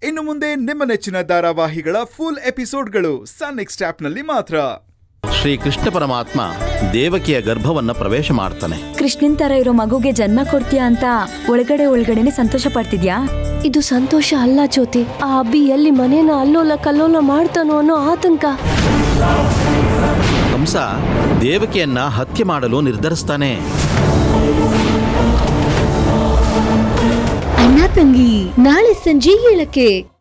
ಇನ್ನು ಮುಂದೆ ನಿಮ್ಮ ನೆಚ್ಚಿನ ಧಾರಾವಾಹಿಗಳ ಫುಲ್ ಎಪಿಸೋಡ್ಗಳು ಸನ್ ನೆಕ್ಸ್ಟ್ ಆಪ್ನಲ್ಲಿ ಮಾತ್ರ. ಶ್ರೀ ಕೃಷ್ಣ ಪರಮಾತ್ಮ ದೇವಕಿಯ ಗರ್ಭವನ್ನ ಪ್ರವೇಶ ಮಾಡ್ತಾನೆ. ಕೃಷ್ಣನ್ ತರ ಇರೋ ಮಗುಗೆ ಜನ್ಮ ಕೊಡ್ತೀಯಾ ಅಂತ ಒಳಗಡೆನೆ ಸಂತೋಷ ಪಡ್ತಿದ್ಯಾ? ಇದು ಸಂತೋಷ ಅಲ್ಲ ಜ್ಯೋತಿ, ಆ ಅಬ್ಬಿ ಎಲ್ಲಿ ಮನೇನ ಅಲ್ಲೋಲ ಕಲ್ಲೋಲ ಮಾಡ್ತಾನೋ ಅನ್ನೋ ಆತಂಕ. ಕಂಸ ದೇವಕಿಯನ್ನ ಹತ್ಯೆ ಮಾಡಲು ನಿರ್ಧರಿಸ್ತಾನೆ. ಅಣ್ಣ ತಂಗಿ ನಾಳೆ ಸಂಜೆ 7ಕ್ಕೆ.